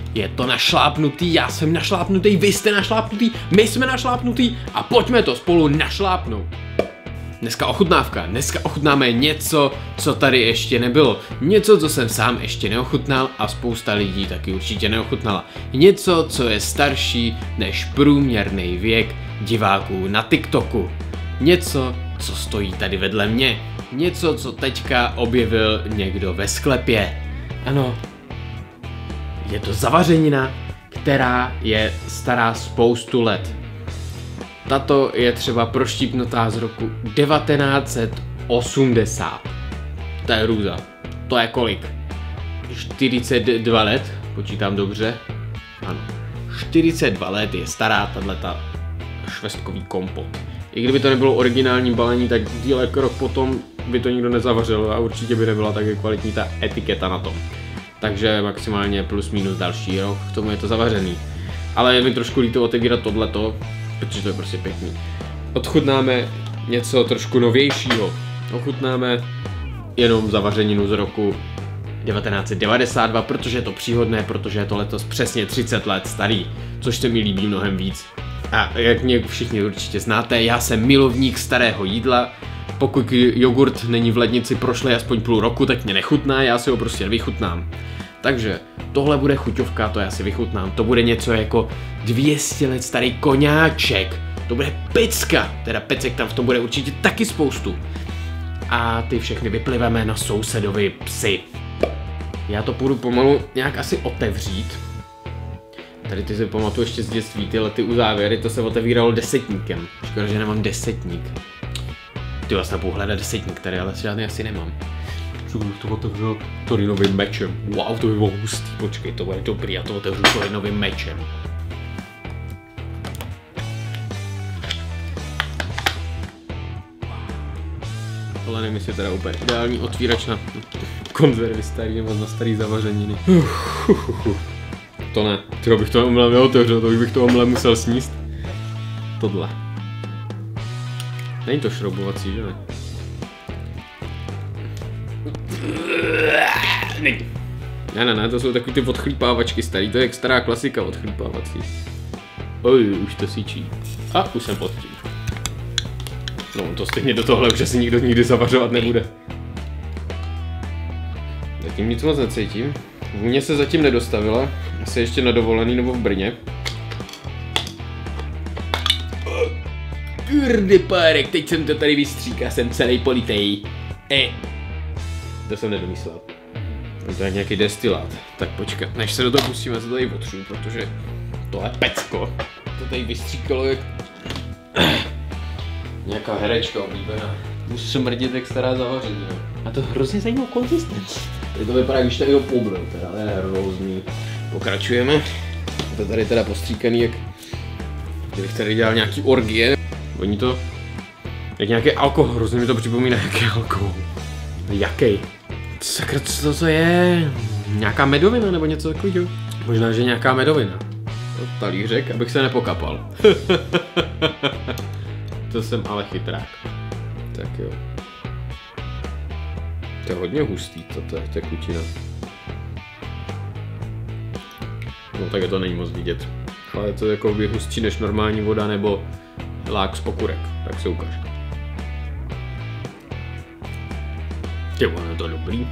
Je to našlápnutý, já jsem našlápnutý, vy jste našlápnutý, my jsme našlápnutý a pojďme to spolu našlápnout. Dneska ochutnávka, dneska ochutnáme něco, co tady ještě nebylo. Něco, co jsem sám ještě neochutnal a spousta lidí taky určitě neochutnala. Něco, co je starší než průměrný věk diváků na TikToku. Něco, co stojí tady vedle mě. Něco, co teďka objevil někdo ve sklepě. Ano, je to zavařenina, která je stará spoustu let. Tato je třeba proštípnutá z roku 1980. To je hrůza. To je kolik? 42 let? Počítám dobře? Ano. 42 let je stará tato švestkový kompot. I kdyby to nebylo originální balení, tak díl jako rok potom by to nikdo nezavařil a určitě by nebyla tak kvalitní ta etiketa na tom. Takže maximálně plus minus další rok, k tomu je to zavařený. Ale je mi trošku líto otevírat tohleto, protože to je prostě pěkný. Odchutnáme něco trošku novějšího. Ochutnáme jenom zavařeninu z roku 1992, protože je to příhodné, protože je to letos přesně 30 let starý, což se mi líbí mnohem víc. A jak mě všichni určitě znáte, já jsem milovník starého jídla. Pokud jogurt není v lednici prošlej aspoň půl roku, tak mě nechutná, já si ho prostě nevychutnám. Takže tohle bude chuťovka, to já si vychutnám. To bude něco jako 200 let starý koňáček. To bude pecka, teda pecek tam v tom bude určitě taky spoustu. A ty všechny vypliveme na sousedovi psy. Já to půjdu pomalu nějak asi otevřít. Tady ty si pamatuju ještě z dětství, tyhle ty uzávěry, to se otevíralo desetníkem. Škoda, že nemám desetník. Ty vlastně budu hledat desetník, tady ale žádný asi nemám. Co bych to otevřel Torinovým mečem. Wow, to by bylo hustý, počkej, to bude dobrý, já to otevřu Torinovým mečem. Ale nevím, jestli je teda úplně ideální otvírač na konzervy starý nebo na starý zavařeniny. To ne, tyho bych to omylem neotevřel, to bych to omylem musel sníst. Tohle. Není to šroubovací, že ne? Ne, to jsou takový ty odchlípávačky starý, to je jak stará klasika odchlípávací. Oj, už to síčí. A už jsem pod tím. No, to stejně do tohle už asi nikdo nikdy zavařovat nebude. Zatím nic moc necítím. Vůně se zatím nedostavila, asi ještě na dovolený nebo v Brně. Kurde párek, teď jsem to tady vystříkal, jsem celý politej. To jsem nedomyslel. To je nějaký destilát. Tak počkat, než se do toho pustíme, se tady otřu, protože to je pecko. To tady vystříkalo jak nějaká herečka oblíbená. Musí se mrdit jak stará zavařenina. A to hrozně zajímavou konzistenci. Tady to vypadá, když tady ho pobril, teda to je hrozný. Pokračujeme. To tady teda postříkaný, jak kdybych tady dělal nějaký orgie. Oni to jak nějaký alkohol, hrozně mi to připomíná jaký alkohol. Jaký? Sakra, co to je? Nějaká medovina nebo něco takového? Možná, že nějaká medovina. Talířek, abych se nepokapal. To jsem ale chytrák. Tak jo. To je hodně hustý, to je tekutina. No tak to není moc vidět. Ale je to jako by hustší než normální voda nebo lák z okurek. Tak se ukáž. Ty ono je to dobrý.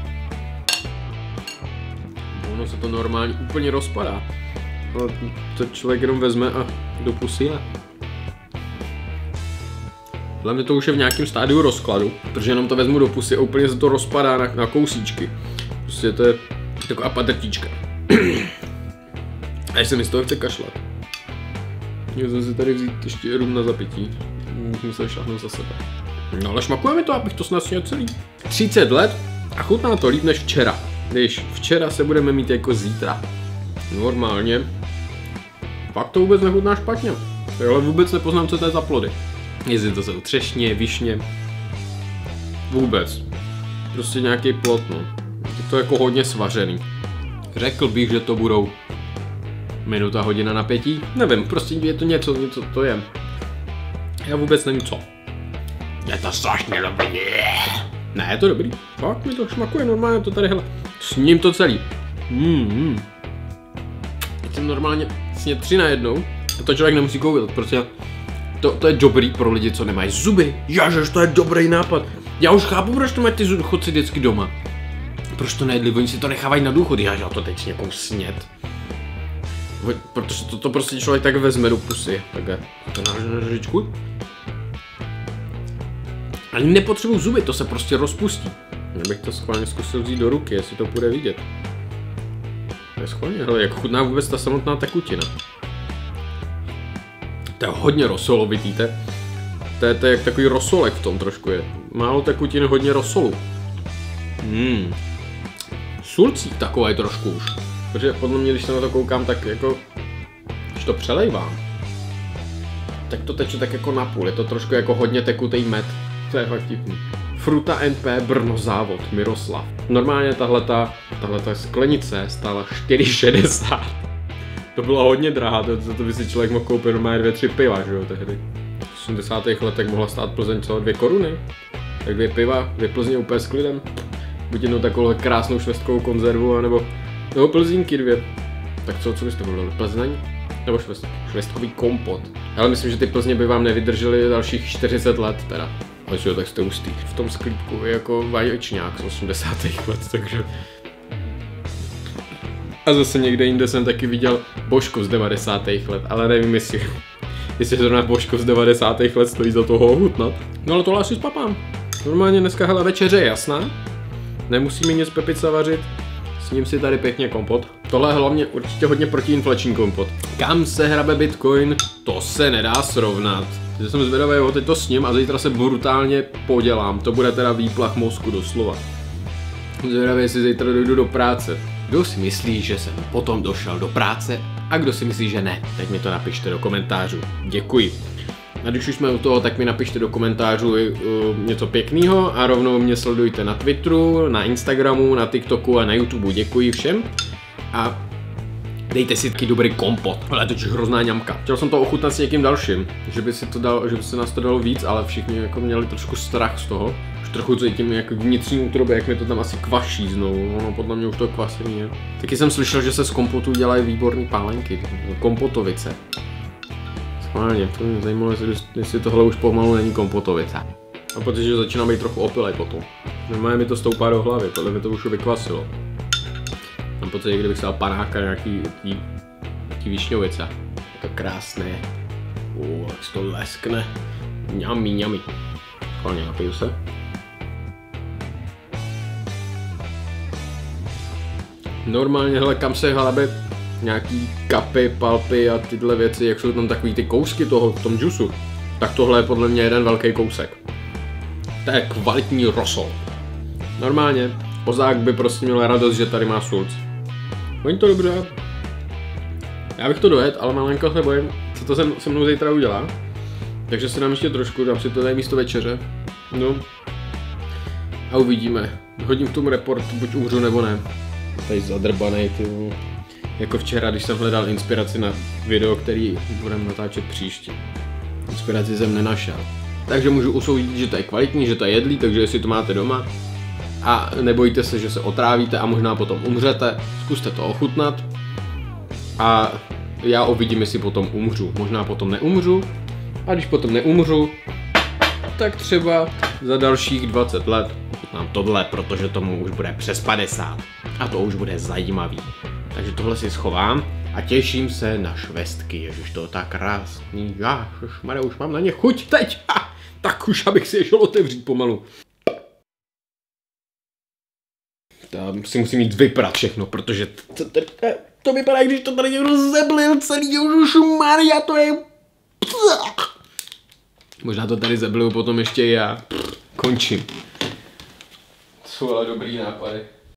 Ono se to normálně úplně rozpadá. Ale to člověk jenom vezme a do pusy. Hlavně to už je v nějakém stádiu rozkladu, protože jenom to vezmu do pusy a úplně se to rozpadá na kousíčky. Prostě to je taková padrtička. A ještě mi z toho chce kašlat. Měl jsem si tady vzít ještě rum na zapití. Musím se šáhnout za sebe. No ale šmakuje mi to, abych to snad sněl celý. 30 let a chutná to líp než včera. Když včera se budeme mít jako zítra. Normálně. Pak to vůbec nechutná špatně. Ale vůbec nepoznám, co to je za plody. Jestli to jsou třešně, višně. Vůbec. Prostě nějaký plod, no. Je to jako hodně svařený. Řekl bych, že to budou minuta, hodina napětí. Nevím, prostě je to něco to je. Já vůbec nevím co. Je to strašně dobrý. Ne, je to dobrý. Fakt mi to šmakuje normálně, to tady, hele. Sním to celý. Teď jsem normálně snědl 3 najednou. A to člověk nemusí koupit, protože to je dobrý pro lidi, co nemají zuby. Jažeš, to je dobrý nápad. Já už chápu, proč to mají ty důchodci vždycky doma. Proč to nejedli, oni si to nechávají na důchod, já to teď někomu sněd. Protože to prostě člověk tak vezme do pusy. Takhle, to na nožičku. Ani nepotřebuji zuby, to se prostě rozpustí. Já bych to schválně zkusil vzít do ruky, jestli to bude vidět. To je schválně, hele, jak chutná vůbec ta samotná tekutina. To je hodně rosolovitý, to je jak takový rosolek v tom trošku je. Málo tekutiny, hodně rosolu. Sulcík takový trošku už. Protože podle mě, když se na to koukám, tak jako, když to přelejvám, tak to teče tak jako napůl, je to trošku jako hodně tekutý med. To je fakt vtipný. Fruta NP Brno závod, Miroslav. Normálně tahleta sklenice stála 4,60. To bylo hodně drahá, to by si člověk mohl koupit normálně 2-3 piva, že jo, tehdy. V 80. letech mohla stát Plzeň co, 2 koruny. Tak 2 piva, 2 Plzně úplně s klidem. Buď jednou takovou krásnou švestkovou konzervu, anebo Plzínky 2. Tak co byste volili? Plzeň? Nebo švestkový kompot? Ale myslím, že ty Plzně by vám nevydržely dalších 40 let teda. Ale jo, tak jste hustý. V tom sklípku je jako vaječňák z 80. let, takže... A zase někde jinde jsem taky viděl Božko z 90. let, ale nevím jestli zrovna Božko z 90. let stojí za toho ochutnat. No ale tohle asi spapám. Normálně dneska hele večeře je jasná. Nemusíme nic Pepica vařit. S ním si tady pěkně kompot. Tohle je hlavně určitě hodně protiinflační kompot. Kam se hrabe Bitcoin? To se nedá srovnat. Já jsem zvědavý, jo, teď to sním a zítra se brutálně podělám. To bude teda výplach mozku doslova. Zvědavý, jestli zítra dojdu do práce. Kdo si myslí, že jsem potom došel do práce a kdo si myslí, že ne? Tak mi to napište do komentářů. Děkuji. A když už jsme u toho, tak mi napište do komentářů něco pěkného a rovnou mě sledujte na Twitteru, na Instagramu, na TikToku a na YouTube. Děkuji všem. A dejte si taky dobrý kompot. Ale to je hrozná ňamka. Chtěl jsem to ochutnat s někým dalším, že by se nás to dalo víc, ale všichni jako měli trošku strach z toho. Už trochu cítím jak vnitřní útrobě, jak mi to tam asi kvaší znovu. Ono podle mě už to kvasení je. Taky jsem slyšel, že se z kompotu dělají výborné pálenky. Kompotovice. Schválně, to mě zajímalo, jestli tohle už pomalu není kompotovice. A protože začíná být trochu opilej potom. Normálně mi to stoupá do hlavy, tohle mi to už vykvasilo. Mám pocit, kdybych si dal panáka nějaký višňovice. Je to krásné. Jak se to leskne. Ňami. Schválně napiju se. Normálně, hele, kam se hrabe nějaký kapy, palpy a tyhle věci, jak jsou tam takový ty kousky toho v tom džusu, tak tohle je podle mě jeden velký kousek. To je kvalitní rosol. Normálně, kozák by prostě měl radost, že tady má sulc. Oni to dobře. Já bych to dojet, ale malinko se bojím, co to se mnou zítra udělá. Takže si dám ještě trošku, dám si to tady místo večeře. No. A uvidíme. Hodím k tomu report, buď umřu nebo ne. Tady zadrbanej, ty. Jako včera, když jsem hledal inspiraci na video, který budeme natáčet příště. Inspiraci jsem nenašel. Takže můžu usoudit, že to je kvalitní, že to je jedlý, takže jestli to máte doma a nebojte se, že se otrávíte a možná potom umřete, zkuste to ochutnat a já uvidím, jestli potom umřu. Možná potom neumřu a když potom neumřu, tak třeba za dalších 20 let ochutnám tohle, protože tomu už bude přes 50 a to už bude zajímavý. Takže tohle si schovám a těším se na švestky, ježiš, to je tak krásný, ježišmarja, už mám na ně chuť teď, tak už abych si je šel otevřít pomalu. Tam si musím jít vyprat všechno, protože to vypadá, když to tady někdo zeblil celý, ježišmarja, to je... Možná to tady zeblil potom ještě já. Končím. To jsou ale dobrý nápady.